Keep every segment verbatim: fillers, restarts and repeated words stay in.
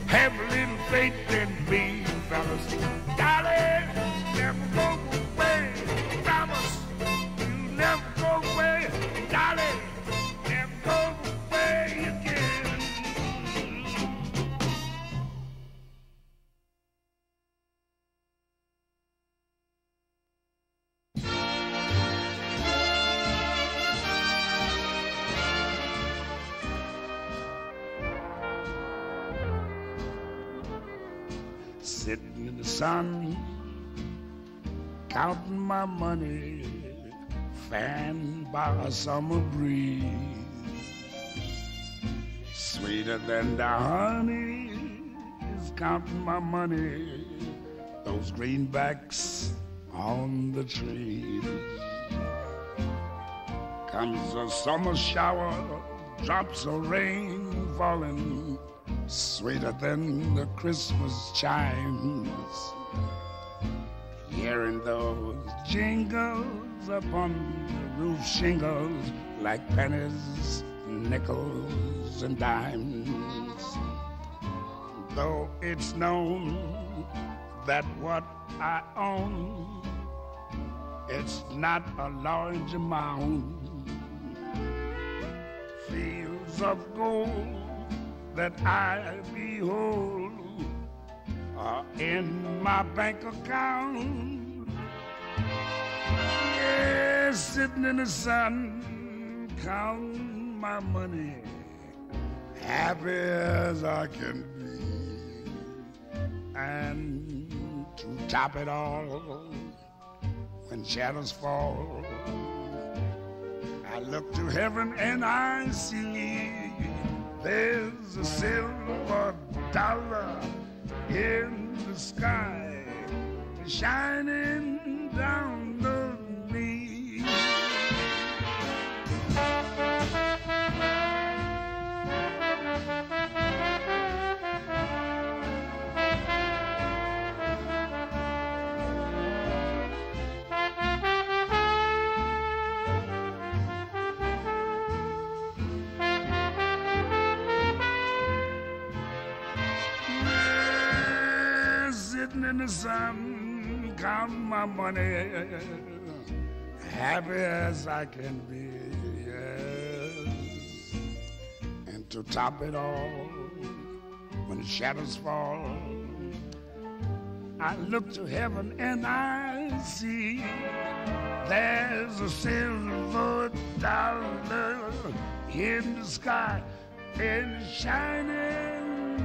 Have a little faith in me, fellas. Darling, never go away. Promise you never go away. Darling, never go away again. Sitting in the sun, counting my money, fanned by a summer breeze. Sweeter than the honey is counting my money, those greenbacks on the trees. Comes a summer shower, drops of rain falling, sweeter than the Christmas chimes. Hearing those jingles upon the roof shingles like pennies, nickels, and dimes. Though it's known that what I own, it's not a large amount. Fields of gold that I behold are in my bank account. Yeah, sitting in the sun, counting my money, happy as I can be. And to top it all, when shadows fall, I look to heaven and I see there's a silver dollar in the sky shining down on me. Sitting in the sun, counting my money, happy as I can be, yes. And to top it all, when the shadows fall, I look to heaven and I see there's a silver dollar in the sky and shining.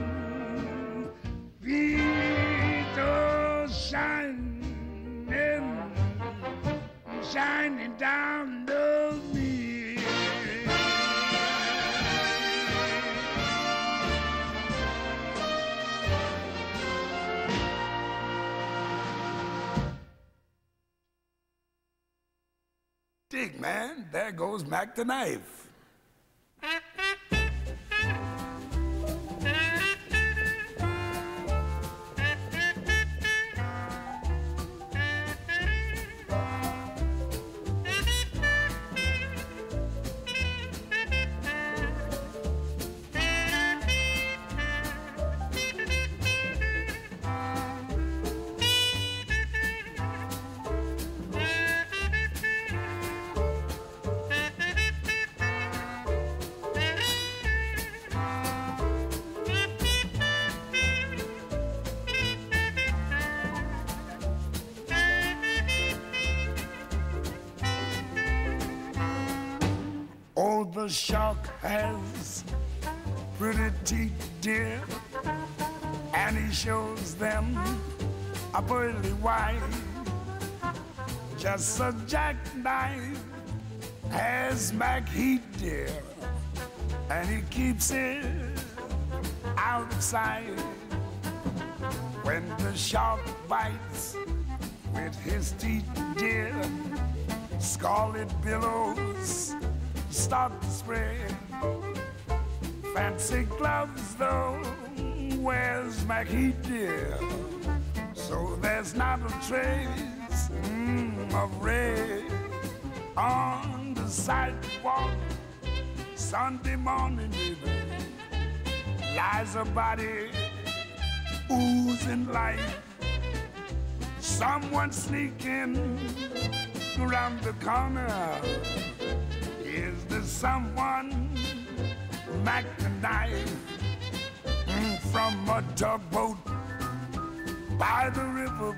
Vito shining, shining down on me. Dig, man, there goes Mac the Knife. The shark has pretty teeth, dear, and he shows them a pearly white. Just a jackknife has Mac Heat, dear, and he keeps it out of sight. When the shark bites with his teeth, dear, scarlet billows start to spread. Fancy gloves though wears Mac Heat, dear, so there's not a trace mm, of red on the sidewalk. Sunday morning even lies a body oozing life. Someone sneaking around the corner. Is there someone Mac the knife mm, from a tugboat by the river?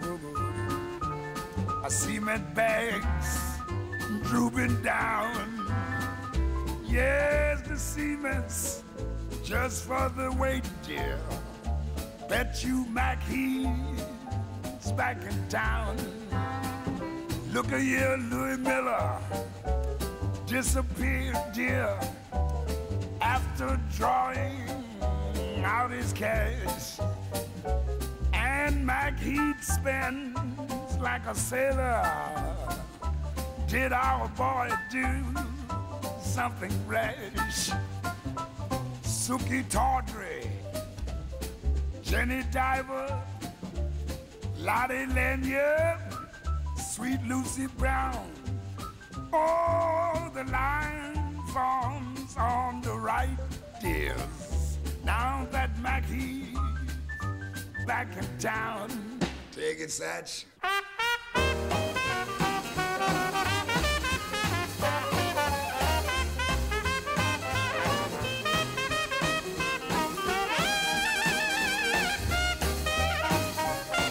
I cement bags drooping down. Yes, the cement's just for the weight, dear. Bet you Mac he's back in town. Look at here, Louis Miller disappeared, dear, after drawing out his cash. And Mac Heat spends like a sailor. Did our boy do something rash? Suki Tawdry, Jenny Diver, Lottie Lanyard, Sweet Lucy Brown. Oh, the line forms on the right, dears. Now that Mackie's back in town. Take it, Satch.